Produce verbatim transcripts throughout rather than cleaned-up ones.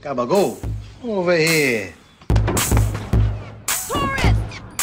Gotta go. Over here. Tourist!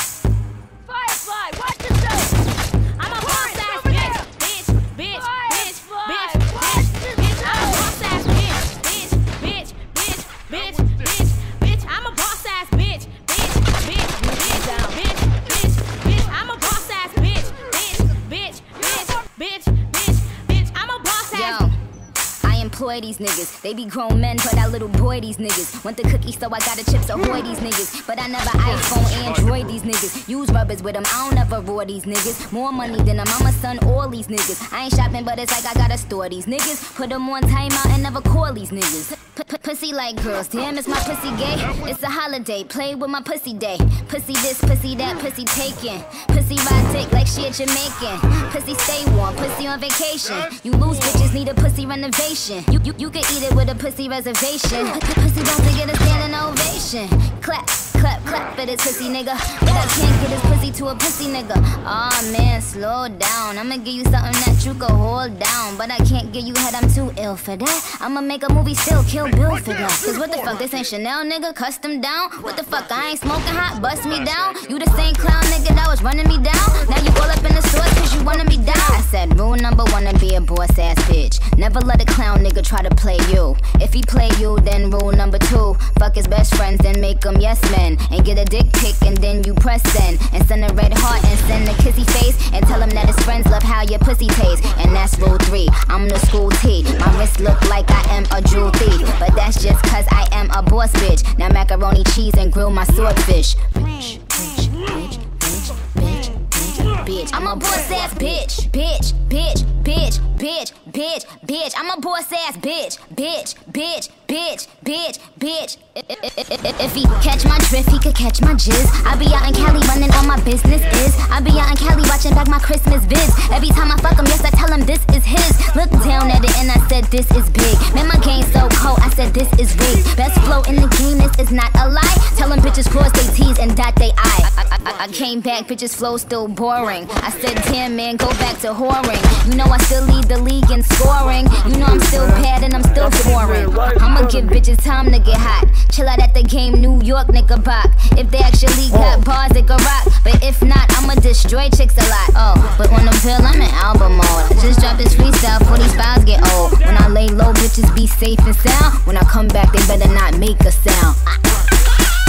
Firefly, watch yourself! I'm a boss ass bitch, bitch, bitch, bitch, bitch, bitch, bitch, I'm a boss ass bitch, bitch, bitch, bitch, bitch, bitch, bitch, I'm a boss ass bitch, bitch, bitch, bitch, bitch, bitch, bitch, I'm a boss ass bitch, bitch, bitch, bitch, bitch, bitch, bitch, I'm a boss ass. Yo, I employ these niggas. They be grown men, but I little boy these niggas. Want the cookie, so I got the chips ahoy these niggas. But I never iPhone, Android these niggas. Use rubbers with them, I don't ever roar these niggas. More money than a mama, son, all these niggas. I ain't shopping, but it's like I gotta store these niggas. Put them on timeout and never call these niggas. Pussy like girls, damn, is my pussy gay? It's a holiday, play with my pussy day. Pussy this, pussy that, pussy taken. Pussy ride dick like she a Jamaican. Pussy stay warm, pussy on vacation. You lose bitches, need a pussy renovation. You, you, you can eat it with a pussy reservation. Pussy don't get a standing ovation. Clap, clap, clap for this pussy nigga. But I can't get this pussy to a pussy nigga. Aw oh, man, slow down. I'ma give you something that you can hold down. But I can't give you head, I'm too ill for that. I'ma make a movie still, kill Bill for that. Cause what the fuck, this ain't Chanel nigga, custom down. What the fuck, I ain't smoking hot, bust me down. You the same clown nigga that was running me down. Now you all up in the stores cause you wanna be down. I said rule number one to be a boss ass bitch. Never let a clown nigga try to play you. If he play you, then rule number two, fuck his best friends, then make them yes men. And get a dick pic and then you press send. And send a red heart and send a kissy face. And tell him that his friends love how your pussy tastes. And that's rule three, I'm the school T. My wrist look like I am a jewel thief. But that's just cause I am a boss bitch. Now macaroni cheese and grill my swordfish. Bitch, bitch, bitch, bitch, bitch, bitch, bitch. I'm a boss ass bitch, bitch, bitch, bitch, bitch, bitch, bitch. I'm a boss ass bitch, bitch, bitch, bitch, bitch, bitch. If he catch my drift, he could catch my jizz. I be out in Cali running all my business is. I be out in Cali watching back my Christmas vids. Every time I fuck him, yes I tell him this is his. Look down at it and I said this is big. Man, my game so cold, I said this is rigged. Best flow in the game, this is not a lie. Tell them bitches cross they T's and dot they I. I, I, I came back, bitches flow still boring. I said damn man, go back to whoring. You know I still lead the league in scoring. You know I'm still bad and I'm still scoring. I'ma give bitches time to get hot. Chill out at the game, New York, nigga bop. If they actually got bars, they can rock. But if not, I'ma destroy chicks a lot. Oh, but on the pill, I'm in album mode. I just dropped this freestyle before these files get old. When I lay low, bitches be safe and sound. When I come back, they better not make a sound.